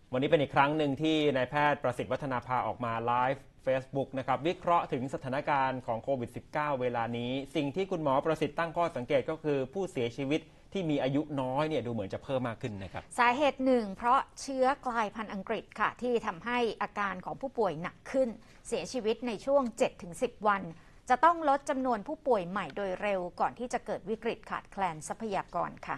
วันนี้เป็นอีกครั้งหนึ่งที่นายแพทย์ประสิทธิ์วัฒนาภาออกมาไลฟ์ Facebook นะครับวิเคราะห์ถึงสถานการณ์ของโควิด -19 เวลานี้สิ่งที่คุณหมอประสิทธิ์ตั้งข้อสังเกตก็คือผู้เสียชีวิตที่มีอายุน้อยเนี่ยดูเหมือนจะเพิ่มมากขึ้นนะครับสาเหตุหนึ่งเพราะเชื้อกลายพันธุ์อังกฤษค่ะที่ทำให้อาการของผู้ป่วยหนักขึ้นเสียชีวิตในช่วง 7-10 วันจะต้องลดจำนวนผู้ป่วยใหม่โดยเร็วก่อนที่จะเกิดวิกฤตขาดแคลนทรัพยากรค่ะ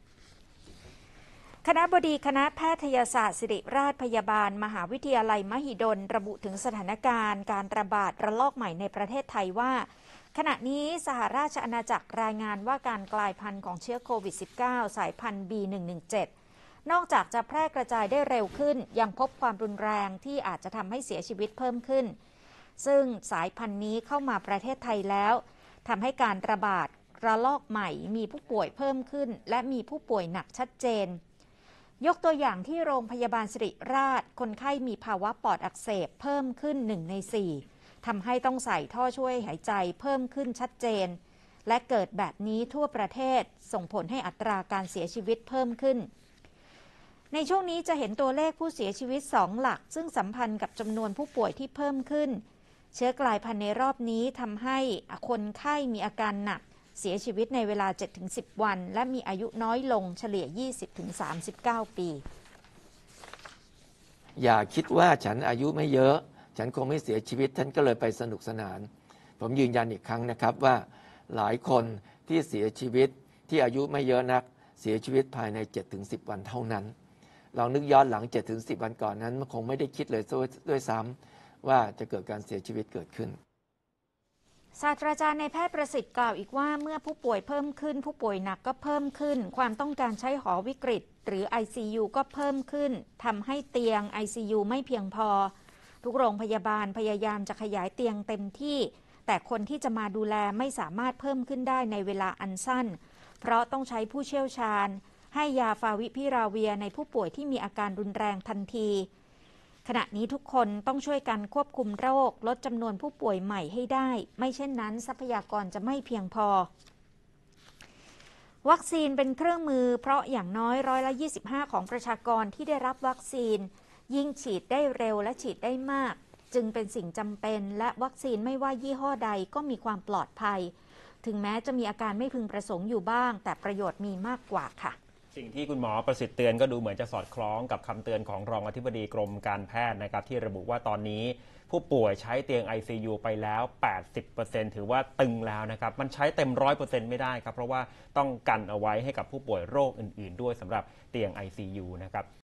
คณบดีคณะแพทยศาสตร์ศิริราชพยาบาลมหาวิทยาลัยมหิดลระบุถึงสถานการณ์การระบาดระลอกใหม่ในประเทศไทยว่าขณะนี้สหราชอาณาจักรรายงานว่าการกลายพันธุ์ของเชื้อโควิด -19 สายพันธุ์ B117 นอกจากจะแพร่กระจายได้เร็วขึ้นยังพบความรุนแรงที่อาจจะทำให้เสียชีวิตเพิ่มขึ้นซึ่งสายพันธุ์นี้เข้ามาประเทศไทยแล้วทำให้การระบาดระลอกใหม่มีผู้ป่วยเพิ่มขึ้นและมีผู้ป่วยหนักชัดเจนยกตัวอย่างที่โรงพยาบาลศิริราชคนไข้มีภาวะปอดอักเสบเพิ่มขึ้น1 ใน 4ทำให้ต้องใส่ท่อช่วยหายใจเพิ่มขึ้นชัดเจนและเกิดแบบนี้ทั่วประเทศส่งผลให้อัตราการเสียชีวิตเพิ่มขึ้นในช่วงนี้จะเห็นตัวเลขผู้เสียชีวิต2 หลักซึ่งสัมพันธ์กับจำนวนผู้ป่วยที่เพิ่มขึ้นเชื้อกลายพันธุ์ในรอบนี้ทำให้คนไข้มีอาการหนักเสียชีวิตในเวลา 7-10 วันและมีอายุน้อยลงเฉลี่ย 20-39 ปีอย่าคิดว่าฉันอายุไม่เยอะฉันคงไม่เสียชีวิตท่านก็เลยไปสนุกสนานผมยืนยันอีกครั้งนะครับว่าหลายคนที่เสียชีวิตที่อายุไม่เยอะนักเสียชีวิตภายใน 7-10 วันเท่านั้นลองนึกย้อนหลัง 7-10 วันก่อนนั้นมันคงไม่ได้คิดเลยด้วยซ้ำว่าจะเกิดการเสียชีวิตเกิดขึ้นศาสตราจารย์นายแพทย์ประสิทธิ์กล่าวอีกว่าเมื่อผู้ป่วยเพิ่มขึ้นผู้ป่วยหนักก็เพิ่มขึ้นความต้องการใช้หอวิกฤตหรือ ICU ก็เพิ่มขึ้นทำให้เตียง ICU ไม่เพียงพอทุกโรงพยาบาลพยายามจะขยายเตียงเต็มที่แต่คนที่จะมาดูแลไม่สามารถเพิ่มขึ้นได้ในเวลาอันสั้นเพราะต้องใช้ผู้เชี่ยวชาญให้ยาฟาวิพิราเวียในผู้ป่วยที่มีอาการรุนแรงทันทีขณะนี้ทุกคนต้องช่วยกันควบคุมโรคลดจำนวนผู้ป่วยใหม่ให้ได้ไม่เช่นนั้นทรัพยากรจะไม่เพียงพอวัคซีนเป็นเครื่องมือเพราะอย่างน้อย25%ของประชากรที่ได้รับวัคซีนยิ่งฉีดได้เร็วและฉีดได้มากจึงเป็นสิ่งจำเป็นและวัคซีนไม่ว่ายี่ห้อใดก็มีความปลอดภัยถึงแม้จะมีอาการไม่พึงประสงค์อยู่บ้างแต่ประโยชน์มีมากกว่าค่ะสิ่งที่คุณหมอประสิทธิ์เตือนก็ดูเหมือนจะสอดคล้องกับคำเตือนของรองอธิบดีกรมการแพทย์นะครับที่ระบุว่าตอนนี้ผู้ป่วยใช้เตียง ICU ไปแล้ว 80% ถือว่าตึงแล้วนะครับมันใช้เต็ม 100% ไม่ได้ครับเพราะว่าต้องกันเอาไว้ให้กับผู้ป่วยโรคอื่นๆด้วยสำหรับเตียง ICU นะครับ